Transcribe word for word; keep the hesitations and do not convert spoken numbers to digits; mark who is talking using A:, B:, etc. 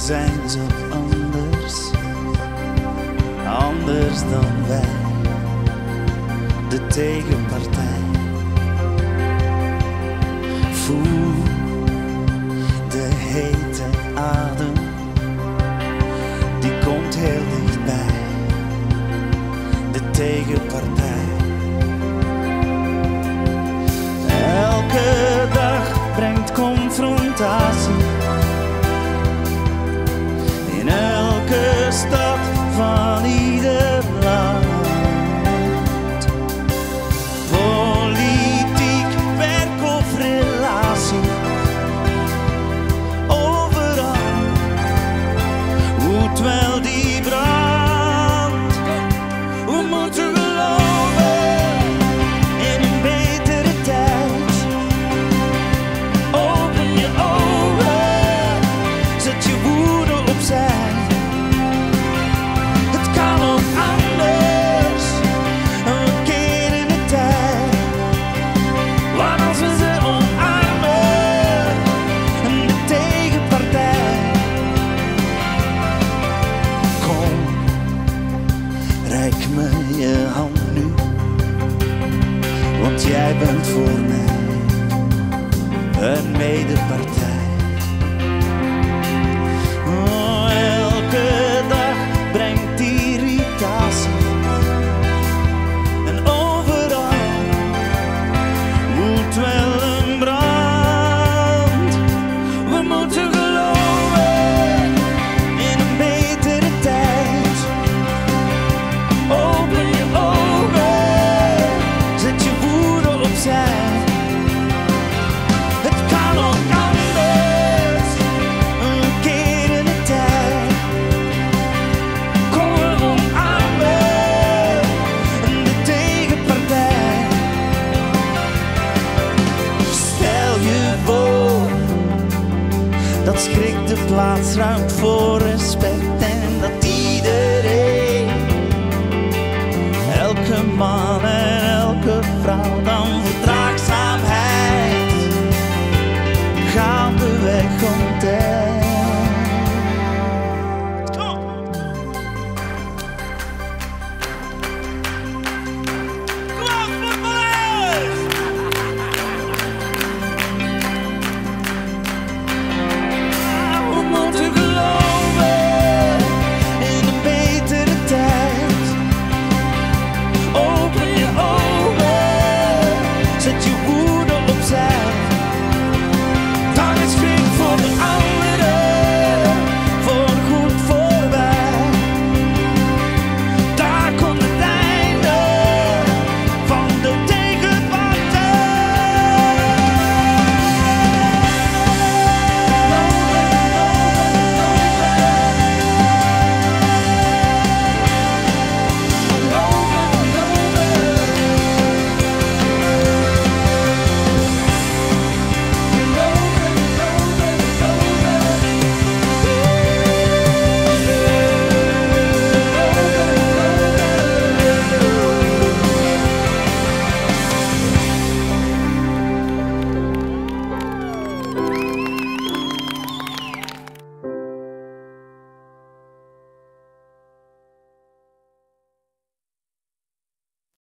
A: zijn zo anders, anders dan wij, de tegenpartij. Voel de hete adem, die komt heel dichtbij, de tegenpartij. Elke dag brengt confrontatie, in elke stad van ieder land. Politiek, werk of relatie, overal woedt wel die brand. We moeten geloven in een betere tijd. Open je ogen, zet je woede opzij. Het kan ook anders, we keren de tijd. Want als we ze omarmen, de tegenpartij. Kom, reik me je hand nu, want jij bent voor mij een medepartij. Oh, elke dag brengt irritatie, en overal woedt wel een brand. We moeten geloven in een betere tijd. Open je ogen, zet je woede opzij. Het kan ook anders, een keer in de tijd. Kom we omarmen, de tegenpartij. Stel je voor dat schrik de plaats ruimt voor respect, en dat iedereen, elke man en elke vrouw dan vertrouwt